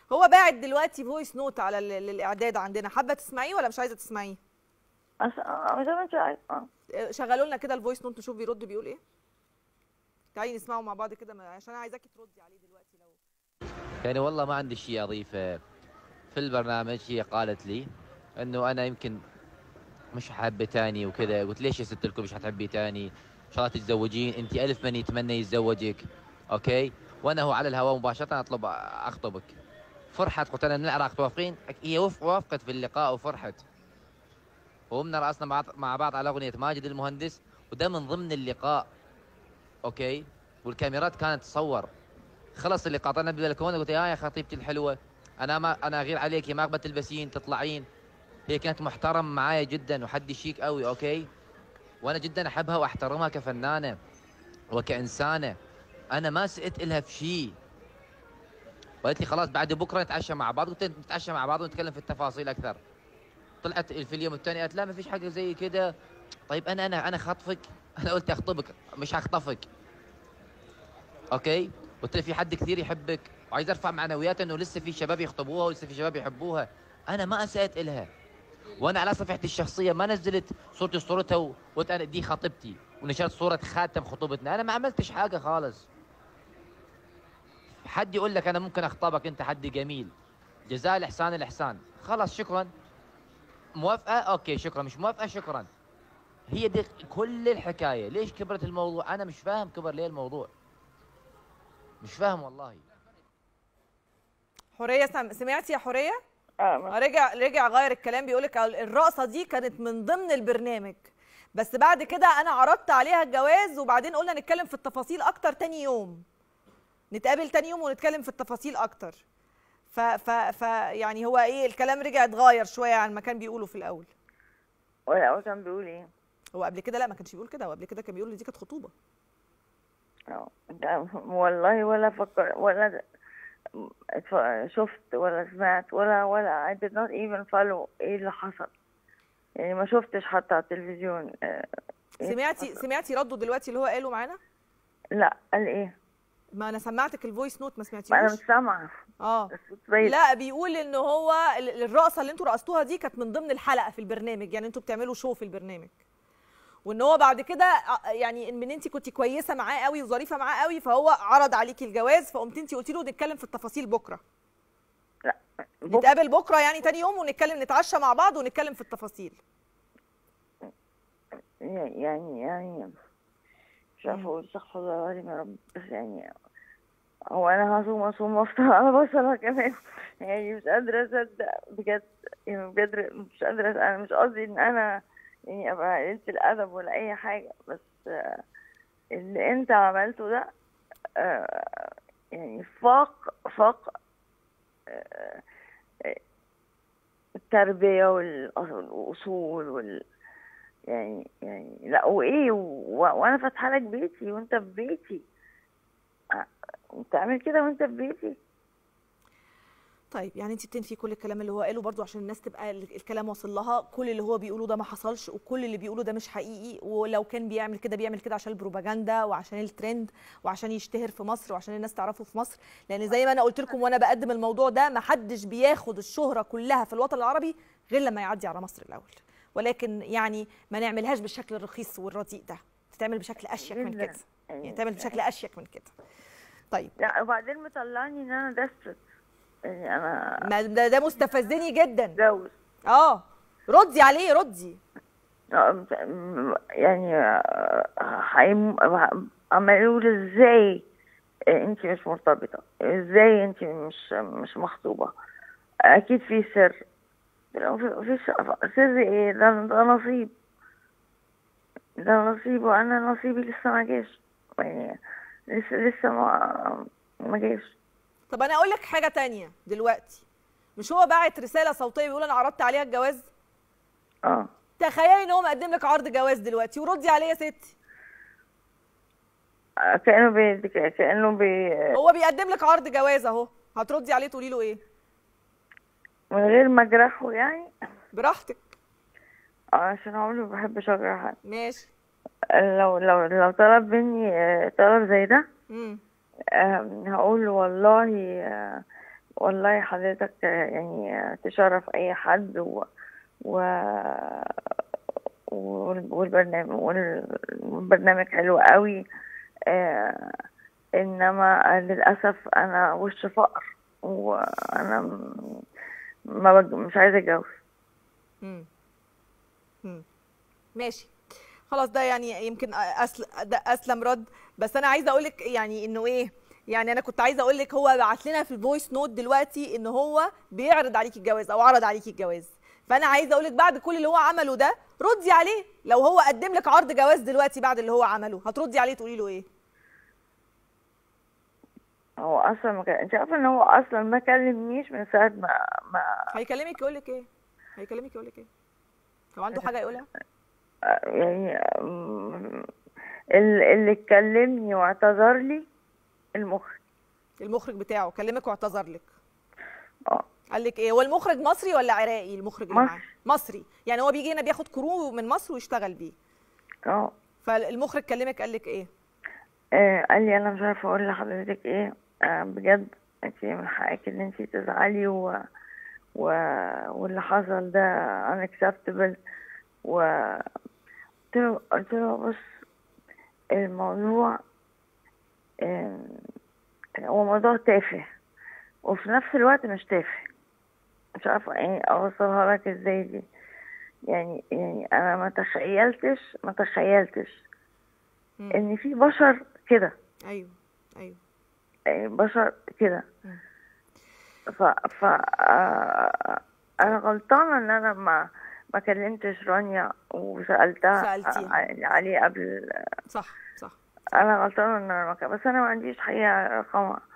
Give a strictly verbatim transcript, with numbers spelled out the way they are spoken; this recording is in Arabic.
هو باعت دلوقتي فويس نوت على ال- الاعداد عندنا، حابه تسمعيه ولا مش عايزه تسمعيه؟ أص... آه، زي ما انت عايز. اه آه، شغلوا لنا كده الفويس نوت نشوف بيرد بيقول ايه. تعالي نسمعه مع بعض كده عشان انا عايزاكي تردي عليه دلوقتي. لو يعني والله ما عندي شيء اضيفه. في البرنامج هي قالت لي انه انا يمكن مش حابه تاني وكذا. قلت ليش يا ست الكل مش حتحبي تاني؟ ان شاء الله تتزوجين، انت الف من يتمنى يتزوجك. اوكي، وانا هو على الهواء مباشره اطلب اخطبك. فرحت، قلت لها من العراق توافقين؟ هي وف- وافقت في اللقاء وفرحت. وقمنا رأسنا مع مع بعض على اغنيه ماجد المهندس، وده من ضمن اللقاء. اوكي، والكاميرات كانت تصور. خلص اللقاء، طلعنا بالبلكونه، قلت يا يا خطيبتي الحلوه، انا ما انا اغير عليكي، ما اقبل تلبسين تطلعين. هي كانت محترم معايا جدا وحد شيك قوي. اوكي، وانا جدا احبها واحترمها كفنانه وكانسانه. انا ما سئت لها في شيء. وقالت لي خلاص بعد بكره نتعشى مع بعض. قلت نتعشى مع بعض ونتكلم في التفاصيل اكثر. طلعت في اليوم الثاني قالت لا ما فيش حاجه زي كده. طيب انا انا انا خطفك؟ انا قلت اخطبك مش هخطفك. اوكي، قلت له في حد كثير يحبك وعايز ارفع معنوياته انه لسه في شباب يخطبوها ولسه في شباب يحبوها. انا ما اسأت لها. وانا على صفحتي الشخصيه ما نزلت صورتي صورتها وقلت انا دي خطيبتي ونشرت صوره خاتم خطوبتنا. انا ما عملتش حاجه خالص. حد يقول لك انا ممكن اخطبك، انت حد جميل، جزاء الاحسان الاحسان، خلاص شكرا. موافقه اوكي شكرا، مش موافقه شكرا. هي دي كل الحكايه. ليش كبرت الموضوع؟ انا مش فاهم كبر ليه الموضوع، مش فاهم والله. حوريه سم... سمعتي يا حوريه؟ اه ما- رجع رجع غير الكلام، بيقولك الرقصه دي كانت من ضمن البرنامج، بس بعد كده انا عرضت عليها الجواز وبعدين قلنا نتكلم في التفاصيل اكتر تاني يوم، نتقابل تاني يوم ونتكلم في التفاصيل اكتر. ف ف ف يعني هو ايه، الكلام رجع اتغير شويه عن ما كان بيقوله في الاول. ولا هو كان بيقول ايه؟ هو قبل كده لا ما كانش بيقول كده، هو قبل كده كان بيقول ان دي كانت خطوبه. اه ده والله ولا فكر ولا د- اتف- شفت ولا سمعت ولا ولا I did not even follow ايه اللي حصل. يعني ما شفتش حتى على التلفزيون. آه، ايه اللي سمعتي حصل؟ سمعتي رده دلوقتي اللي هو قاله معانا؟ لا قال ايه؟ ما انا سمعتك الفويس نوت ما ما انا سمعتيهوش؟ مش سامعه. اه بس بعيد. لا، بيقول ان هو ال- الرقصه اللي انتوا رقصتوها دي كانت من ضمن الحلقه في البرنامج، يعني انتوا بتعملوا شو في البرنامج، وان هو بعد كده ع- يعني ان انت كنت كويسه معاه قوي وظريفه معاه قوي فهو عرض عليكي الجواز، فقمت انت قلتي له نتكلم في التفاصيل بكره. لا بكره نتقابل بكره يعني تاني يوم ونتكلم، نتعشى مع بعض ونتكلم في التفاصيل. يعني يعني مش عارفه اقول استغفر الله العظيم يا رب. بس يعني هو انا هصوم اصوم وافطر على بصلة كمان. يعني مش قادرة اصدق بجد. يعني بجد مش قادرة. انا مش قصدي ان انا يعني ابقى قليلة الادب ولا اي حاجة، بس آه، اللي انت عملته ده آه، يعني فاق فاق آه، آه، التربية والأص- والاصول وال يعني يعني لا وايه و- وانا فاتحة لك بيتي وانت في بيتي. آه، تعمل كده وانت في بيتي؟ طيب يعني انت بتنفي كل الكلام اللي هو قاله برضو عشان الناس تبقى ال- الكلام واصل لها، كل اللي هو بيقوله ده ما حصلش وكل اللي بيقوله ده مش حقيقي، ولو كان بيعمل كده بيعمل كده عشان البروباجندا وعشان الترند وعشان يشتهر في مصر وعشان الناس تعرفه في مصر، لان زي ما انا قلت لكم وانا بقدم الموضوع ده ما حدش بياخد الشهرة كلها في الوطن العربي غير لما يعدي على مصر الاول، ولكن يعني ما نعملهاش بالشكل الرخيص والرديء ده، تتعمل بشكل اشيك من جدا كده، يعني تعمل بشكل اشيك من كده. طيب لا وبعدين مطلعني ان انا دست. يعني انا ما ده, ده مستفزني جدا. اتجوز. اه ردي عليه ردي. يعني هيم- عمالوا لي ازاي انت مش مرتبطة؟ ازاي انت مش مش مخطوبة؟ اكيد في سر. لو في في س- سر ايه؟ ده, ده نصيب. ده نصيب وانا نصيبي لسه ما جاش. يعني لسه لسه ما ما جاش. طب انا اقول لك حاجه تانية دلوقتي، مش هو باعت رساله صوتيه بيقول انا عرضت عليها الجواز؟ اه تخيلي ان هو مقدم لك عرض جواز دلوقتي وردي عليه يا ستي. كأنه بي كأنه بي هو بيقدم لك عرض جواز اهو، هتردي عليه تقولي له ايه؟ من غير ما اجرحه يعني. براحتك. اه عشان عمري ما بحبش اجرح حد. ماشي. لو لو لو طلب مني آه، طلب زي ده امم آه، هقول له والله آه، والله حضرتك يعني تشرف اي حد و... و... والبرنامج والبرنامج حلو قوي. آه انما للاسف انا وش فقر، وانا ما بج... مش عايزه اتجوز. امم امم ماشي خلاص، ده يعني يمكن أسل... ده اسلم رد. بس انا عايزه اقول لك يعني انه ايه، يعني انا كنت عايزه اقول لك هو بعت لنا في الفويس نوت دلوقتي ان هو بيعرض عليكي الجواز او عرض عليكي الجواز. فانا عايزه اقول لك بعد كل اللي هو عمله ده ردي عليه. لو هو قدم لك عرض جواز دلوقتي بعد اللي هو عمله هتردي عليه تقولي له ايه؟ هو اصلا ما كان، انت عارفه ان هو اصلا ما كلمنيش من ساعه ما ما هيكلمك يقول لك ايه؟ هيكلمك يقول لك ايه؟ هو عنده حاجه يقولها؟ يعني اللي كلمني واعتذر لي المخرج. المخرج بتاعه كلمك واعتذر لك؟ اه. قال لك ايه؟ هو المخرج مصري ولا عراقي المخرج اللي معاه؟ مصري. يعني هو بيجي هنا بياخد كرو من مصر ويشتغل بيه. اه. فالمخرج كلمك قال لك ايه؟ آه قال لي انا مش عارفه اقول لحضرتك ايه. آه بجد انت من حقك ان انت تزعلي و... و... واللي حصل ده unacceptable. و قلت له قلت له بص، الموضوع آه هو موضوع تافه وفي نفس الوقت مش تافه. مش عارفه يعني اوصلها لك ازاي دي. يعني يعني انا ما تخيلتش ما تخيلتش مم. ان في بشر كده. ايوه ايوه يعني بشر كده. ف ف آه، انا غلطانه ان انا ما ما كلمتش رانيا وسالتها سألتيها. عليه قبل. صح صح انا غلطانه ان انا ما كان- بس انا ما عنديش حقيقه رقمها.